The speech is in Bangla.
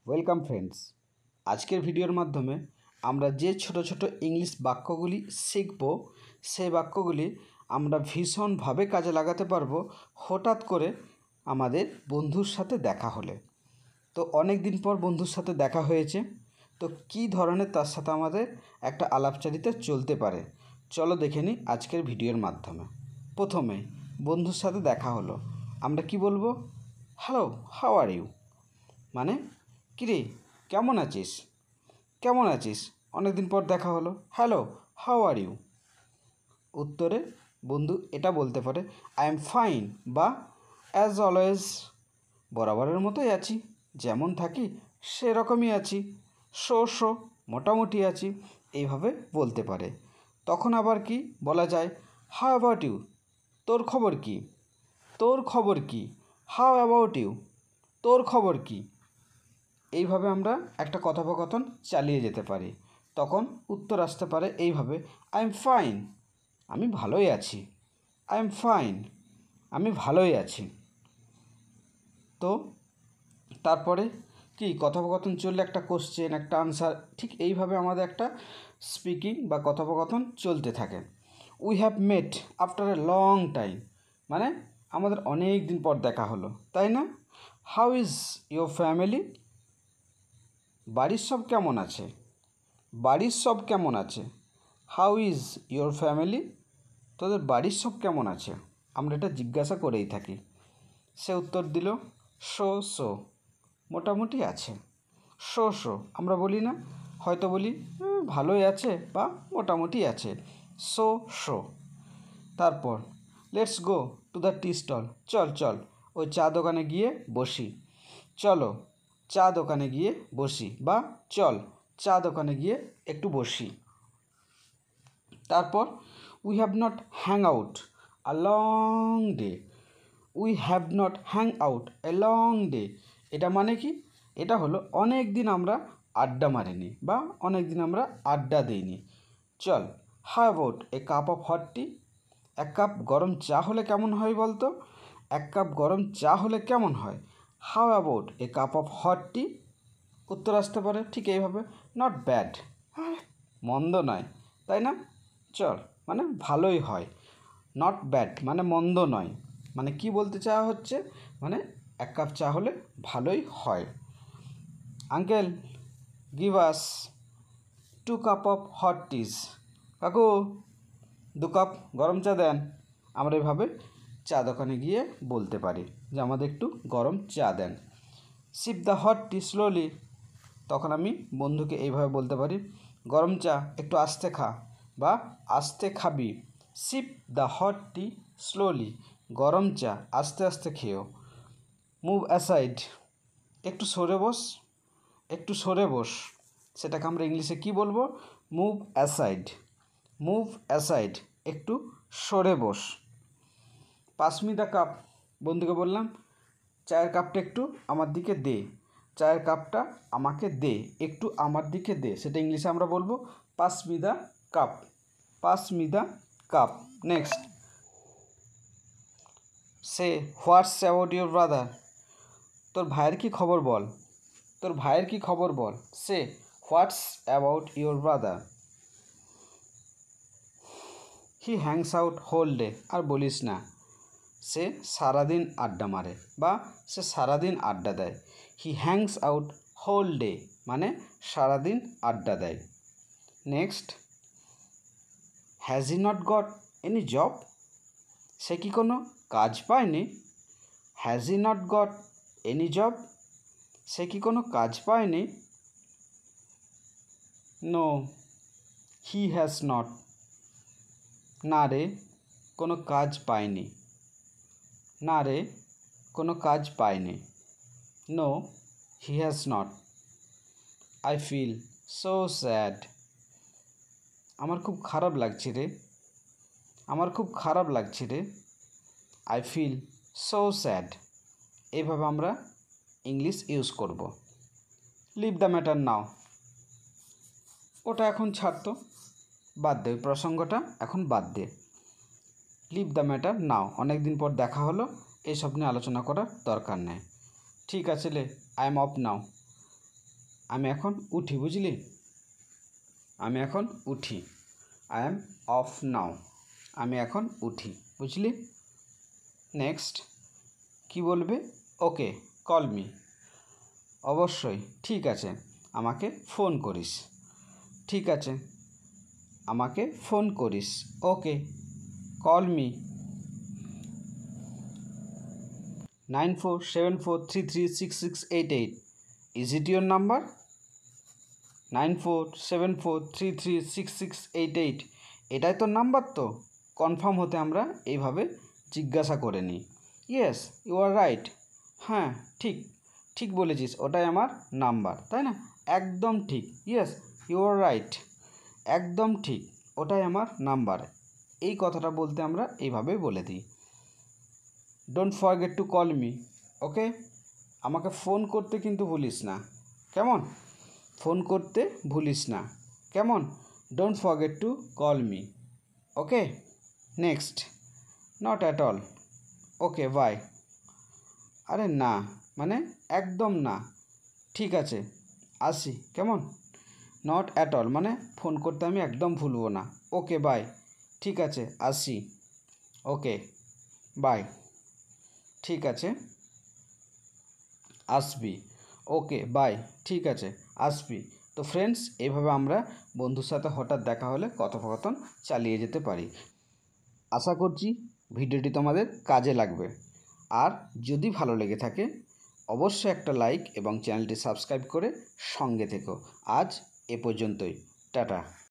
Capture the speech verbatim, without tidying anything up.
Welcome friends. আজকের ভিডিওর মাধ্যমে আমরা যে ছোট ছোট ইংলিশ বাক্যগুলি শিখব, সেই বাক্যগুলি আমরা ভীষণভাবে কাজে লাগাতে পারবো হঠাৎ করে আমাদের বন্ধুর সাথে দেখা হলে। তো অনেক দিন পর বন্ধুর সাথে দেখা হয়েছে, তো কী ধরনের তার সাথে আমাদের একটা আলাপচারিতা চলতে পারে, চলো দেখে নিই আজকের ভিডিওর মাধ্যমে। প্রথমে বন্ধুর সাথে দেখা হলো, আমরা কি বলবো? Hello, how are you? মানে কিরে কেমন আছিস? কেমন আছিস অনেক দিন পর দেখা হলো, হ্যালো হাউ আর ইউ? উত্তরে বন্ধু এটা বলতে পারে, আই এম ফাইন, বা অ্যাজ অলওয়েজ, বরাবরের মতোই আছি, যেমন থাকি সেরকমই আছি, শো শো, মোটামুটি আছি, এইভাবে বলতে পারে। তখন আবার কি বলা যায়? How about you? তোর খবর কি? তোর খবর কি? How about you? তোর খবর কি? এইভাবে আমরা একটা কথোপকথন চালিয়ে যেতে পারি। তখন উত্তর আসতে পারে এইভাবে, আই এম ফাইন, আমি ভালোই আছি। আই এম ফাইন, আমি ভালোই আছি। তো তারপরে কি কথোপকথন চললে একটা কোশ্চেন, একটা আনসার, ঠিক এইভাবে আমাদের একটা স্পিকিং বা কথোপকথন চলতে থাকে। We have met after a long time, মানে আমাদের অনেক দিন পর দেখা হলো, তাই না? How is your family? বাড়ির সব কেমন আছে? বাড়ির সব কেমন আছে? How is your family? তোদের বাড়ির সব কেমন আছে? আমরা এটা জিজ্ঞাসা করেই থাকি। সে উত্তর দিল, শো শো, মোটামুটি আছে। শো শো আমরা বলি না, হয়তো বলি ভালোই আছে বা মোটামুটি আছে, শো শো। তারপর let's go to the tea stall, চল চল ওই চা দোকানে গিয়ে বসি। চলো চা দোকানে গিয়ে বসি, বা চল চা দোকানে গিয়ে একটু বসি। তারপর we have not hang out a long day. We have not hang out a long day, এটা মানে কি? এটা হলো অনেক দিন আমরা আড্ডা মারিনি বা অনেক দিন আমরা আড্ডা দিইনি। চল, how about a cup of hot tea? এক কাপ গরম চা হলে কেমন হয় বলতো? এক কাপ গরম চা হলে কেমন হয়? How about a cup of hot tea? উত্তর আসতে পারে ঠিক এইভাবে, নট ব্যাড, মন্দ নয়, তাই না? চল মানে ভালোই হয়, নট ব্যাড মানে মন্দ নয়, মানে কি বলতে চাওয়া হচ্ছে? মানে এক কাপ চা হলে ভালোই হয়। Uncle give us two cup of hot teas. কাকু দু কাপ গরম চা দেন। আমরা এভাবে চা দোকানে গিয়ে বলতে পারি যে আমাদের একটু গরম চা দেন। Sip the hot tea slowly, তখন আমি বন্ধুকে এইভাবে বলতে পারি, গরম চা একটু আস্তে খা বা আস্তে খাবি। Sip the hot tea slowly, গরম চা আস্তে আস্তে খেও। মুভ অ্যাসাইড, একটু সরে বস, একটু সরে বস, সেটাকে আমরা ইংলিশে কি বলবো? Move aside. মুভ অ্যাসাইড, একটু সরে বস। পাস মি দ্য কাপ, বন্ধুকে বললাম চায়ের কাপটা একটু আমার দিকে দে, চায়ের কাপটা আমাকে দে, একটু আমার দিকে দে, সেটা ইংলিশে আমরা বলবো pass me the cup. Pass me the cup. Next, say what's about your brother? তোর ভাইয়ের কি খবর বল? তোর ভাইয়ের কি খবর বল? Say what's about your brother? He hangs out whole day, আর বলিস না, সে সারাদিন আড্ডা মারে বা সে সারাদিন আড্ডা দেয়। He hangs out whole day মানে সারাদিন আড্ডা দেয়। Next, has he not got any job? সে কি কোনো কাজ পায়নি? Has he not got any job, সে কি কোনো কাজ পায়নি? নো হি হ্যাজ নট, না রে কোনো কাজ পায়নি, না রে কোনো কাজ পায়নি। No he has not. I feel so sad, আমার খুব খারাপ লাগছে রে, আমার খুব খারাপ লাগছে রে। আই ফিল সো স্যাড, এইভাবে আমরা ইংলিশ ইউজ করব। লিভ দ্য ম্যাটার নাও, ওটা এখন ছাড়তো, বাদ দে, ওই প্রসঙ্গটা এখন বাদ দে। লিভ দ্য ম্যাটার নাও, অনেক দিন পর দেখা হলো, এইসব নিয়ে আলোচনা করার দরকার নেই। ঠিক আছে লে, আই এম অফ নাও, আমি এখন উঠি, বুঝলি? আমি এখন উঠি। I am off now. আমি এখন উঠি, বুঝলি? নেক্সট কি বলবে? Okay call me. অবশ্যই, ঠিক আছে, আমাকে ফোন করিস। ঠিক আছে, আমাকে ফোন করিস। Okay call me. Nine four seven four three three six six eight eight is it your number? Nine four seven four three three six six eight eight এটাই তোর নাম্বার তো? কনফার্ম হতে আমরা এইভাবে জিজ্ঞাসা করে নিই। Yes you are right. হ্যাঁ ঠিক ঠিক বলেছিস, ওটাই আমার নাম্বার, তাই না? একদম ঠিক। Yes you are right. একদম ঠিক, ওটাই আমার নাম্বার। এই কথাটা বলতে আমরা এইভাবে বলে দিই। Don't forget to call me. Okay, আমাকে ফোন করতে কিন্তু ভুলিস না, কেমন? ফোন করতে ভুলিস না, কেমন? Don't forget to call me. Okay next, not at all. Okay bye. আরে না মানে একদম না, ঠিক আছে আসি, কেমন? নট অ্যাট অল মানে ফোন করতে আমি একদম ভুলবো না। ওকে বাই, ঠিক আছে আসি। ওকে বাই, ঠিক আছে আসবি। ওকে বাই, ঠিক আছে আসবি। তো ফ্রেন্ডস, এইভাবে আমরা বন্ধুর সাথে হঠাৎ দেখা হলে কথোপকথন চালিয়ে যেতে পারি। আশা করছি ভিডিওটি তোমাদের কাজে লাগবে। আর যদি ভালো লেগে থাকে অবশ্যই একটা লাইক এবং চ্যানেলটি সাবস্ক্রাইব করে সঙ্গে থেকো। আজ এ পর্যন্তই, টাটা।